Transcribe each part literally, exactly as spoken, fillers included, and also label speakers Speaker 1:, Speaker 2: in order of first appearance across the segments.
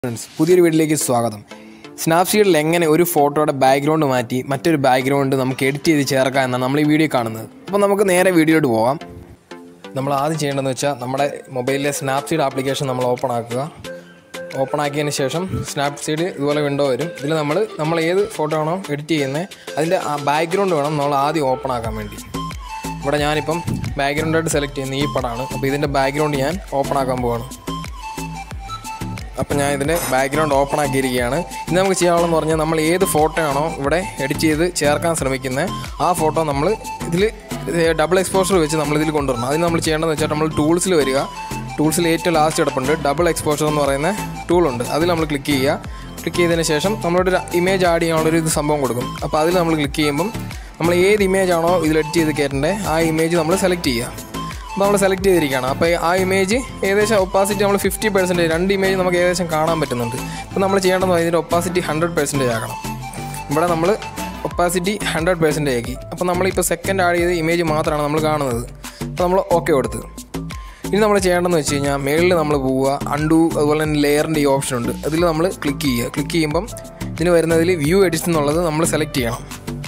Speaker 1: Friends, പുതിയൊരു വീഡിയോയിലേക്ക് സ്വാഗതം. സ്നാപ്സീഡിൽ എങ്ങനെ ഒരു ഫോട്ടോയുടെ ബാക്ക്ഗ്രൗണ്ട് മാറ്റി മറ്റൊരു ബാക്ക്ഗ്രൗണ്ട് നമുക്ക് എഡിറ്റ് ചെയ്ത് ചേർക്കാം എന്നാണ് നമ്മൾ ഈ വീഡിയോ കാണുന്നത്. അപ്പോൾ നമുക്ക് നേരെ വീഡിയോയിലോട്ട് പോകാം. നമ്മൾ ആദ്യം ചെയ്യേണ്ടതെന്ന് വെച്ചാൽ നമ്മുടെ മൊബൈലിലെ സ്നാപ്സീഡ് ആപ്ലിക്കേഷൻ നമ്മൾ ഓപ്പൺ ആക്കുക. ഓപ്പൺ ആക്കിയതിന് ശേഷം സ്നാപ്സീഡ് ഇതുപോലെ വിൻഡോ വരും. ഇതിൽ നമ്മൾ നമ്മൾ ഏത് ഫോട്ടോ ആണോ എഡിറ്റ് ചെയ്യുന്നത് അതിൻ്റെ ആ ബാക്ക്ഗ്രൗണ്ട് വേണം നമ്മൾ ആദ്യം ഓപ്പൺ ആക്കാൻ വേണ്ടി. ഇവിടെ ഞാനിപ്പം ബാക്ക്ഗ്രൗണ്ടായിട്ട് സെലക്ട് ചെയ്യുന്ന ഈ പടമാണ്. അപ്പോൾ ഇതിൻ്റെ ബാക്ക്ഗ്രൗണ്ട് ഞാൻ ഓപ്പൺ ആക്കാൻ പോവാണ്. അപ്പോൾ ഞാൻ ഇതിൻ്റെ ബാക്ക്ഗ്രൗണ്ട് ഓപ്പൺ ആക്കിയിരിക്കുകയാണ്. ഇന്ന് നമുക്ക് ചെയ്യാനുള്ളതെന്ന് പറഞ്ഞാൽ നമ്മൾ ഏത് ഫോട്ടോ ആണോ ഇവിടെ എഡിറ്റ് ചെയ്ത് ചേർക്കാൻ ശ്രമിക്കുന്നത് ആ ഫോട്ടോ നമ്മൾ ഇതിൽ ഡബിൾ എക്സ്പോഷർ വെച്ച് നമ്മളിതിൽ കൊണ്ടുവരണം. അതിന് നമ്മൾ ചെയ്യേണ്ടതെന്ന് വെച്ചാൽ നമ്മൾ ടൂൾസിൽ വരിക. ടൂൾസിൽ ഏറ്റവും ലാസ്റ്റ് കിടപ്പുണ്ട് ഡബിൾ എക്സ്പോഷർ എന്ന് പറയുന്ന ടൂളുണ്ട്. അതിൽ നമ്മൾ ക്ലിക്ക് ചെയ്യുക. ക്ലിക്ക് ചെയ്തതിന് ശേഷം നമ്മളൊരു ഇമേജ് ആഡ് ചെയ്യാനുള്ളൊരു ഇത് സംഭവം കൊടുക്കും. അപ്പോൾ അതിൽ നമ്മൾ ക്ലിക്ക് ചെയ്യുമ്പം നമ്മൾ ഏത് ഇമേജ് ആണോ ഇതിൽ എഡിറ്റ് ചെയ്ത് കയറ്റേണ്ടത് ആ ഇമേജ് നമ്മൾ സെലക്ട് ചെയ്യുക. അപ്പോൾ നമ്മൾ സെലക്ട് ചെയ്തിരിക്കുകയാണ്. അപ്പോൾ ആ ഇമേജ് ഏകദേശം ഒപ്പാസിറ്റി നമ്മൾ ഫിഫ്റ്റി പെർസെൻറ്റേജ് രണ്ട് ഇമേജ് നമുക്ക് ഏകദേശം കാണാൻ പറ്റുന്നുണ്ട്. അപ്പോൾ നമ്മൾ ചെയ്യേണ്ടത് ഇതിൻ്റെ ഒപ്പാസിറ്റി ഹൺഡ്രഡ് പെർസെൻറ്റേജ് ആക്കണം. ഇവിടെ നമ്മൾ ഒപ്പാസിറ്റി ഹൺഡ്രഡ് പെർസെൻറ്റേജ് ആക്കി. അപ്പോൾ നമ്മളിപ്പോൾ സെക്കൻഡ് ആഡ് ചെയ്ത ഇമേജ് മാത്രമാണ് നമ്മൾ കാണുന്നത്. അപ്പോൾ നമ്മൾ ഓക്കെ കൊടുത്ത് ഇനി നമ്മൾ ചെയ്യേണ്ടതെന്ന് വെച്ച് കഴിഞ്ഞാൽ മേളിൽ നമ്മൾ പോവുക. അൺഡു അതുപോലെ തന്നെ ലെയറിൻ്റെ ഈ ഓപ്ഷൻ ഉണ്ട്. അതിൽ നമ്മൾ ക്ലിക്ക് ചെയ്യുക. ക്ലിക്ക് ചെയ്യുമ്പം ഇതിന് വരുന്നതിൽ വ്യൂ എഡിറ്റ് എന്നുള്ളത് നമ്മൾ സെലക്ട് ചെയ്യണം.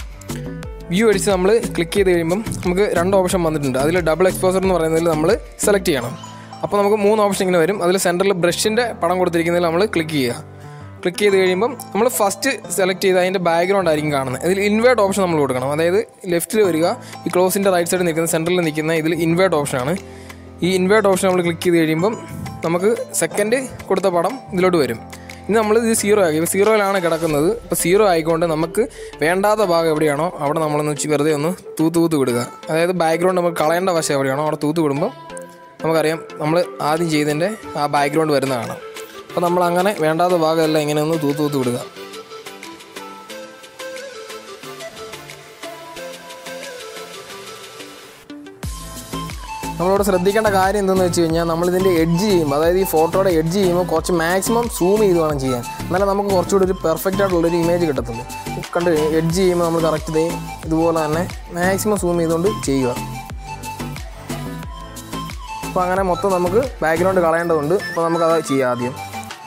Speaker 1: വ്യൂ അടിച്ച് നമ്മൾ ക്ലിക്ക് ചെയ്ത് കഴിയുമ്പം നമുക്ക് രണ്ട് ഓപ്ഷൻ വന്നിട്ടുണ്ട്. അതിൽ ഡബിൾ എക്സ്പോസർ എന്ന് പറയുന്നതിൽ നമ്മൾ സെലക്ട് ചെയ്യണം. അപ്പോൾ നമുക്ക് മൂന്ന് ഓപ്ഷൻ ഇങ്ങനെ വരും. അതിൽ സെൻറ്ററിൽ ബ്രഷിൻ്റെ പടം കൊടുത്തിരിക്കുന്നതിൽ നമ്മൾ ക്ലിക്ക് ചെയ്യുക. ക്ലിക്ക് ചെയ്ത് കഴിയുമ്പം നമ്മൾ ഫസ്റ്റ് സെലക്ട് ചെയ്ത് അതിൻ്റെ ബാക്ക്ഗ്രൗണ്ട് ആയിരിക്കും കാണുന്നത്. ഇതിൽ ഇൻവേർട്ട് ഓപ്ഷൻ നമ്മൾ കൊടുക്കണം. അതായത് ലെഫ്റ്റിൽ വരിക. ഈ ക്ലോസിൻ്റെ റൈറ്റ് സൈഡിൽ നിൽക്കുന്ന സെൻറ്ററിൽ നിൽക്കുന്ന ഇതിൽ ഇൻവേർട്ട് ഓപ്ഷനാണ്. ഈ ഇൻവേർട്ട് ഓപ്ഷൻ നമ്മൾ ക്ലിക്ക് ചെയ്ത് കഴിയുമ്പം നമുക്ക് സെക്കൻഡ് കൊടുത്ത പടം ഇതിലോട്ട് വരും. ഇനി നമ്മൾ ഇത് സീറോ ആക്കി. ഇപ്പോൾ സീറോയിലാണ് കിടക്കുന്നത്. ഇപ്പോൾ സീറോ ആയിക്കൊണ്ട് നമുക്ക് വേണ്ടാത്ത ഭാഗം എവിടെയാണോ അവിടെ നമ്മളൊന്ന് വെച്ച് വെറുതെ ഒന്ന് തൂത്ത് തൂത്ത് വിടുക. അതായത് ബാക്ക്ഗ്രൗണ്ട് നമുക്ക് കളയേണ്ട വശം എവിടെയാണോ അവിടെ തൂത്ത് വിടുമ്പോൾ നമുക്കറിയാം നമ്മൾ ആദ്യം ചെയ്തതിൻ്റെ ആ ബാക്ക്ഗ്രൗണ്ട് വരുന്നതാണ്. അപ്പോൾ നമ്മൾ അങ്ങനെ വേണ്ടാത്ത ഭാഗമെല്ലാം ഇങ്ങനെ ഒന്ന് തൂത്ത് തൂത്ത് വിടുക. നമ്മളോട് ശ്രദ്ധിക്കേണ്ട കാര്യം എന്തെന്ന് വെച്ച് കഴിഞ്ഞാൽ നമ്മളിതിൻ്റെ എഡ്ജ് ചെയ്യുമ്പോൾ അതായത് ഈ ഫോട്ടോയുടെ എഡ്ജ് ചെയ്യുമ്പോൾ കുറച്ച് മാക്സിമം സൂം ചെയ്ത് വേണം ചെയ്യാൻ. എന്നാലും നമുക്ക് കുറച്ചുകൂടി ഒരു പെർഫെക്റ്റ് ആയിട്ടുള്ളൊരു ഇമേജ് കിട്ടത്തുള്ളൂ. കണ്ട് എഡ്ജ് ചെയ്യുമ്പോൾ നമ്മൾ കറക്റ്റ് ചെയ്യും ഇതുപോലെ തന്നെ മാക്സിമം സൂം ചെയ്തുകൊണ്ട് ചെയ്യുക. അപ്പോൾ അങ്ങനെ മൊത്തം നമുക്ക് ബാക്ക്ഗ്രൗണ്ട് കളയേണ്ടതുണ്ട്. അപ്പോൾ നമുക്കത് ചെയ്യാം. ആദ്യം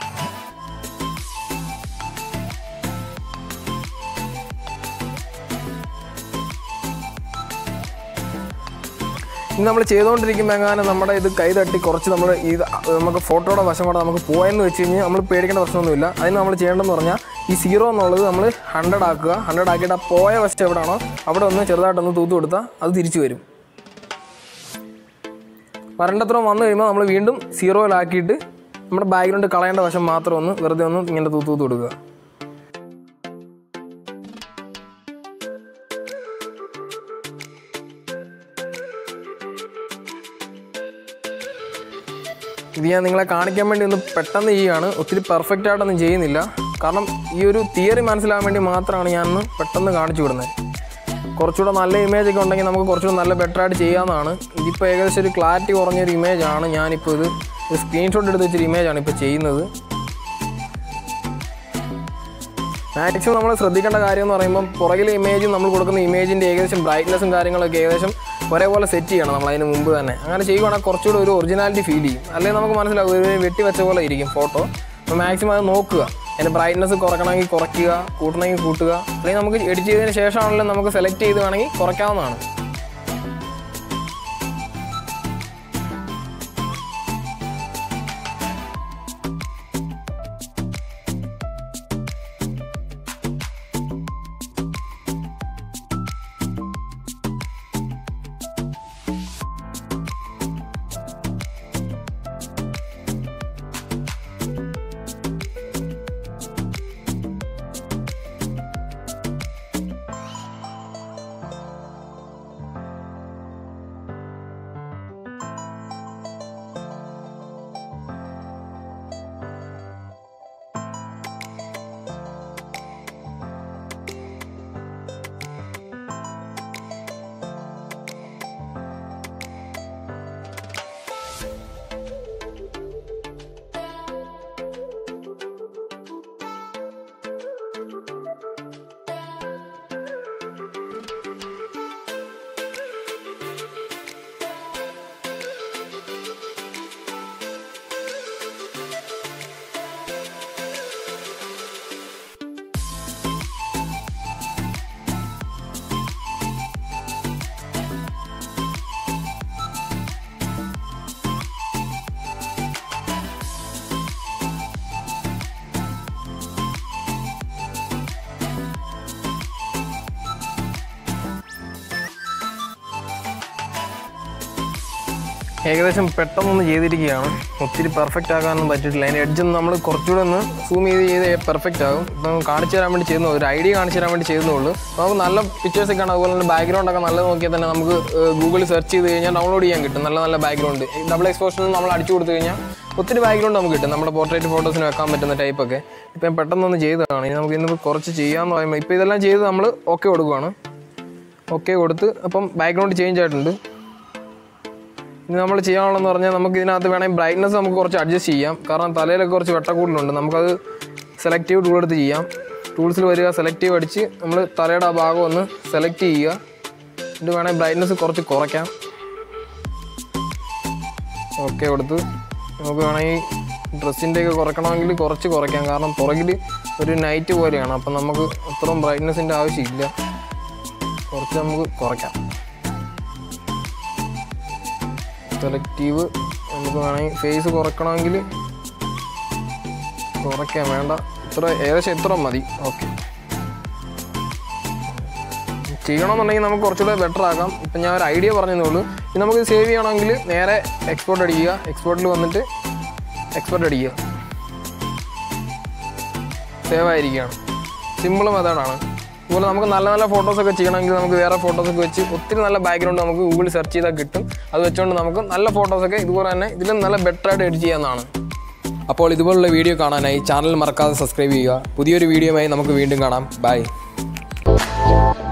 Speaker 1: ഇന്ന് നമ്മൾ ചെയ്തുകൊണ്ടിരിക്കുമ്പോൾ എങ്ങനെ നമ്മുടെ ഇത് കൈ തട്ടി കുറച്ച് നമ്മൾ ഇത് നമുക്ക് ഫോട്ടോയുടെ വശം കൂടെ നമുക്ക് പോയെന്ന് വെച്ച് കഴിഞ്ഞാൽ നമ്മൾ പേടിക്കേണ്ട പ്രശ്നമൊന്നുമില്ല. അതിന് നമ്മൾ ചെയ്യേണ്ടതെന്ന് പറഞ്ഞാൽ ഈ സീറോ എന്നുള്ളത് നമ്മൾ ഹൺഡ്രഡ് ആക്കുക. ഹൺഡ്രഡ് ആക്കിയിട്ട് ആ പോയ വശം എവിടെയാണോ അവിടെ ഒന്ന് ചെറുതായിട്ടൊന്ന് തൂത്ത് കൊടുത്താൽ അത് തിരിച്ചു വരും. വരണ്ടത്രയും വന്നു കഴിയുമ്പോൾ നമ്മൾ വീണ്ടും സീറോയിലാക്കിയിട്ട് നമ്മുടെ ബാക്ക്ഗ്രൗണ്ട് കളയേണ്ട വശം മാത്രം ഒന്ന് വെറുതെ ഒന്ന് ഇങ്ങനെ തൂത്ത് തൂത്ത് കൊടുക്കുക. ഇത് ഞാൻ നിങ്ങളെ കാണിക്കാൻ വേണ്ടി ഒന്ന് പെട്ടെന്ന് ചെയ്യുകയാണ്. ഒത്തിരി പെർഫെക്റ്റ് ആയിട്ടൊന്നും ചെയ്യുന്നില്ല. കാരണം ഈ ഒരു തിയറി മനസ്സിലാകാൻ വേണ്ടി മാത്രമാണ് ഞാനൊന്ന് പെട്ടെന്ന് കാണിച്ചു വിടുന്നത്. കുറച്ചുകൂടെ നല്ല ഇമേജൊക്കെ ഉണ്ടെങ്കിൽ നമുക്ക് കുറച്ചുകൂടെ നല്ല ബെറ്ററായിട്ട് ചെയ്യാവുന്നതാണ്. ഇതിപ്പോൾ ഏകദേശം ഒരു ക്ലാരിറ്റി കുറഞ്ഞൊരു ഇമേജാണ്. ഞാനിപ്പോൾ ഇത് ഒരു സ്ക്രീൻഷോട്ട് എടുത്ത് വെച്ചൊരു ഇമേജാണ് ഇപ്പോൾ ചെയ്യുന്നത്. മാക്സിമം നമ്മൾ ശ്രദ്ധിക്കേണ്ട കാര്യം എന്ന് പറയുമ്പോൾ പുറകിലെ ഇമേജും നമ്മൾ കൊടുക്കുന്ന ഇമേജിൻ്റെ ഏകദേശം ബ്രൈറ്റ്നസ്സും കാര്യങ്ങളൊക്കെ ഏകദേശം ഒരേപോലെ സെറ്റ് ചെയ്യണം നമ്മൾ അതിന് മുമ്പ് തന്നെ. അങ്ങനെ ചെയ്യുവാണെങ്കിൽ കുറച്ചുകൂടി ഒരു ഒറിജിനാലിറ്റി ഫീൽ ചെയ്യും. അല്ലെങ്കിൽ നമുക്ക് മനസ്സിലാവും ഒരു വെട്ടി വെച്ച പോലെ ഇരിക്കും ഫോട്ടോ. അപ്പോൾ മാക്സിമം അത് നോക്കുക. അതിൻ്റെ ബ്രൈറ്റ്നസ് കുറയ്ക്കണമെങ്കിൽ കുറയ്ക്കുക, കൂട്ടണമെങ്കിൽ കൂട്ടുക. അല്ലെങ്കിൽ നമുക്ക് എഡിറ്റ് ചെയ്തതിന് ശേഷമാണെങ്കിലും നമുക്ക് സെലക്ട് ചെയ്ത് വേണമെങ്കിൽ കുറയ്ക്കാവുന്നതാണ്. ഏകദേശം പെട്ടെന്നൊന്ന് ചെയ്തിരിക്കുകയാണ്. ഒത്തിരി പെർഫെക്റ്റ് ആകാനൊന്നും പറ്റിയിട്ടില്ല. അതിൻ്റെ എഡ്ജൊന്ന് നമ്മൾ കുറച്ചുകൂടെ ഒന്ന് സൂം ചെയ്ത് ചെയ്ത് പെർഫെക്റ്റ് ആകും. ഇപ്പം കാണിച്ചു തരാൻ വേണ്ടി ചെയ്യുന്നു, ഒരു ഐഡിയ കാണിച്ചു തരാൻ വേണ്ടി ചെയ്യുന്നുള്ളൂ. നമുക്ക് നല്ല പിക്ചേഴ്സൊക്കെ ആണ്. അതുപോലെ തന്നെ ബാക്ക്ഗ്രൗണ്ടൊക്കെ നല്ലത് നോക്കിയാൽ തന്നെ നമുക്ക് ഗൂഗിളിൽ സെർച്ച് ചെയ്ത് കഴിഞ്ഞാൽ ഡൗൺലോഡ് ചെയ്യാൻ കിട്ടും. നല്ല നല്ല ബാക്ക്ഗ്രൗണ്ട് ഡബിൾ എക്സ്പോഷറിൽ നമ്മൾ അടിച്ചു കൊടുത്തു കഴിഞ്ഞാൽ ഒത്തിരി ബാക്ക്ഗ്രൗണ്ട് നമുക്ക് കിട്ടും. നമ്മുടെ പോർട്രേറ്റ് ഫോട്ടോസിന് വെക്കാൻ പറ്റുന്ന ടൈപ്പൊക്കെ ഇപ്പം പെട്ടെന്നൊന്ന് ചെയ്തതാണ്. ഇനി നമുക്ക് ഇന്നിപ്പോൾ കുറച്ച് ചെയ്യാമെന്ന് പറയുമ്പോൾ ഇപ്പോൾ ഇതെല്ലാം ചെയ്ത് നമ്മൾ ഓക്കെ കൊടുക്കുകയാണ്. ഓക്കെ കൊടുത്ത് അപ്പം ബാക്ക്ഗ്രൗണ്ട് ചേഞ്ച് ആയിട്ടുണ്ട്. ഇനി നമ്മൾ ചെയ്യാനുള്ളതെന്ന് പറഞ്ഞാൽ നമുക്ക് ഇതിനകത്ത് വേണമെങ്കിൽ ബ്രൈറ്റ്നസ് നമുക്ക് കുറച്ച് അഡ്ജസ്റ്റ് ചെയ്യാം. കാരണം തലയിലൊക്കെ കുറച്ച് വെട്ടക്കൂടുന്നുണ്ട്. നമുക്കത് സെലക്റ്റീവ് ടൂൾ എടുത്ത് ചെയ്യാം. ടൂൾസിൽ വരിക, സെലക്റ്റീവ് അടിച്ച് നമ്മൾ തലയുടെ ആ ഭാഗം ഒന്ന് സെലക്ട് ചെയ്യുക. ഇത് വേണമെങ്കിൽ ബ്രൈറ്റ്നസ് കുറച്ച് കുറയ്ക്കാം. ഓക്കെ കൊടുത്ത് നമുക്ക് വേണമെങ്കിൽ ഡ്രസ്സിൻ്റെയൊക്കെ കുറയ്ക്കണമെങ്കിൽ കുറച്ച് കുറയ്ക്കാം. കാരണം പുറകിൽ ഒരു നൈറ്റ് പോലെയാണ്. അപ്പം നമുക്ക് അത്രയും ബ്രൈറ്റ്നസിൻ്റെ ആവശ്യമില്ല. കുറച്ച് നമുക്ക് കുറയ്ക്കാം. സെലക്റ്റീവ് നമുക്ക് വേണമെങ്കിൽ ഫേസ് കുറയ്ക്കണമെങ്കിൽ കുറയ്ക്കാം. വേണ്ട, ഇത്ര ഏകദേശം ഇത്ര മതി. ഓക്കെ ചെയ്യണമെന്നുണ്ടെങ്കിൽ നമുക്ക് കുറച്ചുകൂടെ ബെറ്റർ ആക്കാം. ഇപ്പം ഞാൻ ഒരു ഐഡിയ പറഞ്ഞതേ. ഇനി നമുക്ക് സേവ് ചെയ്യണമെങ്കിൽ നേരെ എക്സ്പോർട്ട് അടിക്കുക. എക്സ്പോർട്ടിൽ വന്നിട്ട് എക്സ്പോർട്ട് അടിക്കുക. സേവ് ആയിരിക്കുകയാണ്. സിമ്പിൾ മെത്തേഡാണ്. അതുപോലെ നമുക്ക് നല്ല നല്ല ഫോട്ടോസൊക്കെ ചെയ്യണമെങ്കിൽ നമുക്ക് വേറെ ഫോട്ടോസൊക്കെ വെച്ച് ഒത്തിരി നല്ല ബാക്ക്ഗ്രൗണ്ട് നമുക്ക് ഗൂഗിളിൽ സെർച്ച് ചെയ്താൽ കിട്ടും. അത് വെച്ചുകൊണ്ട് നമുക്ക് നല്ല ഫോട്ടോസൊക്കെ ഇതുപോലെ തന്നെ ഇതിലും നല്ല ബെറ്ററായിട്ട് എഡിറ്റ് ചെയ്യാവുന്നതാണ്. അപ്പോൾ ഇതുപോലുള്ള വീഡിയോ കാണാനായി ചാനൽ മറക്കാതെ സബ്സ്ക്രൈബ് ചെയ്യുക. പുതിയൊരു വീഡിയോയുമായി നമുക്ക് വീണ്ടും കാണാം. ബൈ.